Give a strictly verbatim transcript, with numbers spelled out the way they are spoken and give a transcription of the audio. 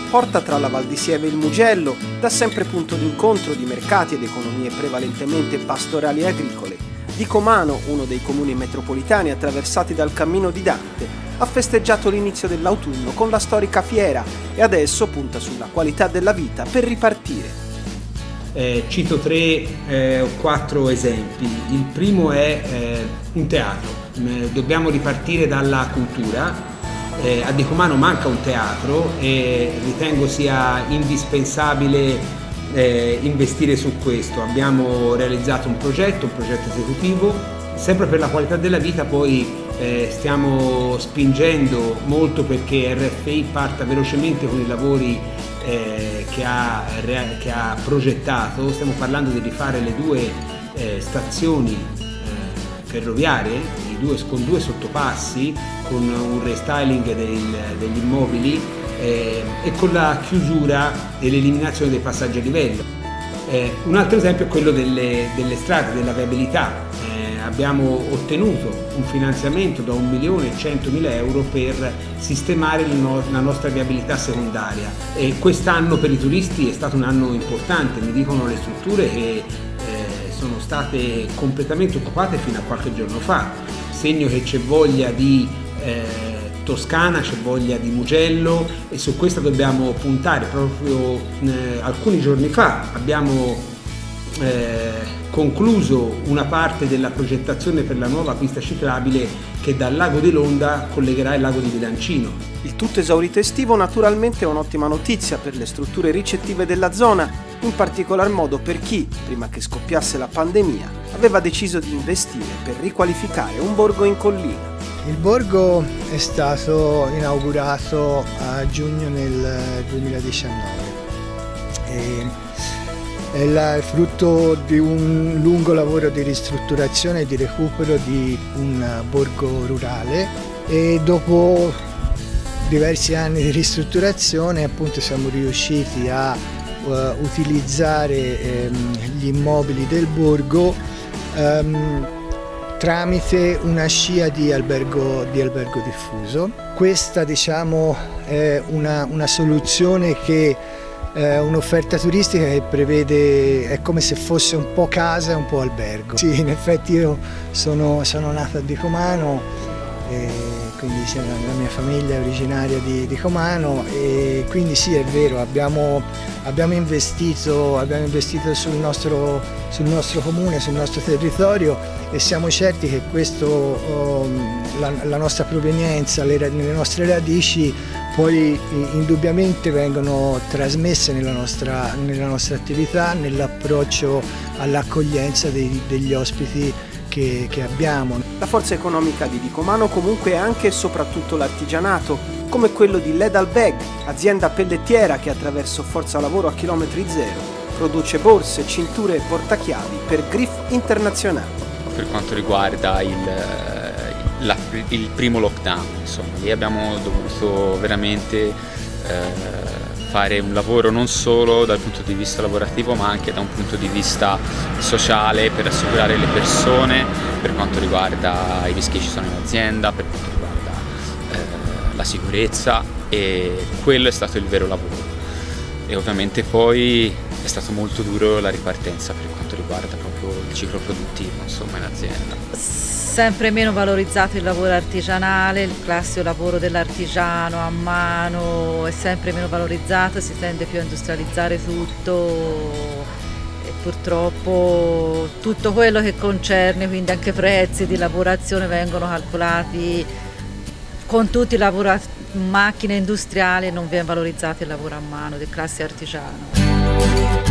Porta tra la Val di Sieve e il Mugello, da sempre punto d'incontro di mercati ed economie prevalentemente pastorali e agricole, Dicomano, uno dei comuni metropolitani attraversati dal cammino di Dante, ha festeggiato l'inizio dell'autunno con la storica fiera e adesso punta sulla qualità della vita per ripartire. Eh, cito tre eh, o quattro esempi. Il primo è eh, un teatro. Eh, dobbiamo ripartire dalla cultura. Eh, a Dicomano manca un teatro e ritengo sia indispensabile eh, investire su questo. Abbiamo realizzato un progetto, un progetto esecutivo, sempre per la qualità della vita. Poi eh, stiamo spingendo molto perché R F I parta velocemente con i lavori eh, che, ha, che ha progettato. Stiamo parlando di rifare le due eh, stazioni eh, ferroviarie, i due, con due sottopassi, con un restyling del, degli immobili eh, e con la chiusura e l'eliminazione dei passaggi a livello. Eh, un altro esempio è quello delle, delle strade, della viabilità. Eh, abbiamo ottenuto un finanziamento da un milione e centomila euro per sistemare no, la nostra viabilità secondaria e quest'anno per i turisti è stato un anno importante. Mi dicono le strutture che eh, sono state completamente occupate fino a qualche giorno fa, segno che c'è voglia di eh, Toscana, c'è voglia di Mugello e su questo dobbiamo puntare. Proprio eh, alcuni giorni fa abbiamo eh, concluso una parte della progettazione per la nuova pista ciclabile che dal lago di Londa collegherà il lago di Bilancino. Il tutto esaurito estivo naturalmente è un'ottima notizia per le strutture ricettive della zona, in particolar modo per chi, prima che scoppiasse la pandemia, aveva deciso di investire per riqualificare un borgo in collina. Il borgo è stato inaugurato a giugno nel duemiladiciannove e è il frutto di un lungo lavoro di ristrutturazione e di recupero di un borgo rurale e dopo diversi anni di ristrutturazione appunto siamo riusciti a uh, utilizzare um, gli immobili del borgo um, tramite una scia di albergo, di albergo diffuso. Questa diciamo è una, una soluzione che è un'offerta turistica che prevede, è come se fosse un po' casa e un po' albergo. Sì, in effetti io sono, sono nato a Dicomano, e quindi la mia famiglia è originaria di Dicomano e quindi sì, è vero, abbiamo, abbiamo investito, abbiamo investito sul nostro, sul nostro comune, sul nostro territorio e siamo certi che questo, um, la, la nostra provenienza, le, le nostre radici poi indubbiamente vengono trasmesse nella nostra, nella nostra attività, nell'approccio all'accoglienza degli ospiti che, che abbiamo. La forza economica di Dicomano comunque è anche e soprattutto l'artigianato, come quello di Ledalbeg, azienda pellettiera che attraverso Forza Lavoro a chilometri zero produce borse, cinture e portachiavi per Griff Internazionale. Per quanto riguarda il, la, il primo lockdown, insomma, lì abbiamo dovuto veramente eh, fare un lavoro non solo dal punto di vista lavorativo ma anche da un punto di vista sociale per assicurare le persone per quanto riguarda i rischi che ci sono in azienda, per quanto riguarda eh, la sicurezza, e quello è stato il vero lavoro. E ovviamente poi è stato molto duro la ripartenza per quanto riguarda proprio il ciclo produttivo, insomma, in azienda. Sempre meno valorizzato il lavoro artigianale, il classico lavoro dell'artigiano a mano è sempre meno valorizzato, si tende più a industrializzare tutto e purtroppo tutto quello che concerne, quindi anche prezzi di lavorazione, vengono calcolati con tutti i lavori, macchine industriali, non viene valorizzato il lavoro a mano del classe artigiano.